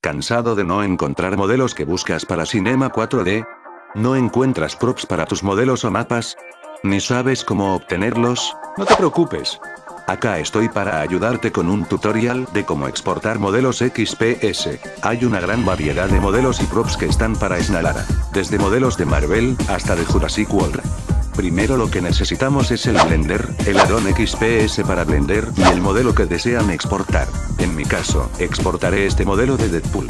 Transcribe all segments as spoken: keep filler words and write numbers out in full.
¿Cansado de no encontrar modelos que buscas para Cinema cuatro D? ¿No encuentras props para tus modelos o mapas? ¿Ni sabes cómo obtenerlos? No te preocupes. Acá estoy para ayudarte con un tutorial de cómo exportar modelos X P S. Hay una gran variedad de modelos y props que están para Snalara, desde modelos de Marvel hasta de Jurassic World. Primero lo que necesitamos es el Blender, el add-on X P S para Blender y el modelo que desean exportar. En mi caso, exportaré este modelo de Deadpool.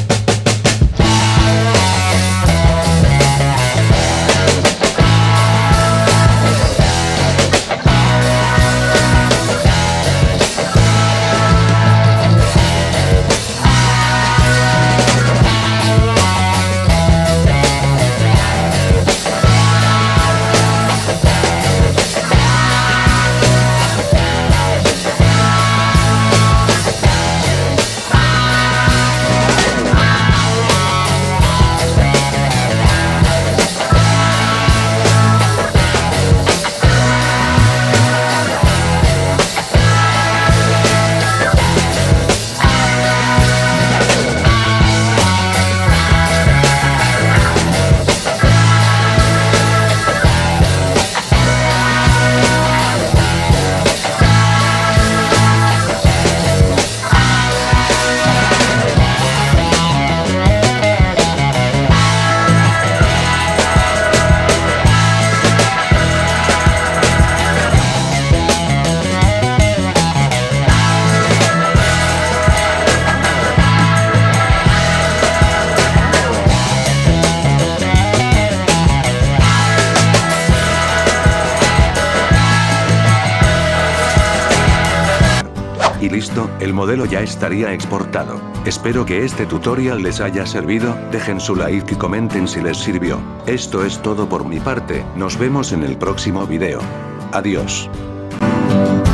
Y listo, el modelo ya estaría exportado. Espero que este tutorial les haya servido, dejen su like y comenten si les sirvió. Esto es todo por mi parte, nos vemos en el próximo video. Adiós.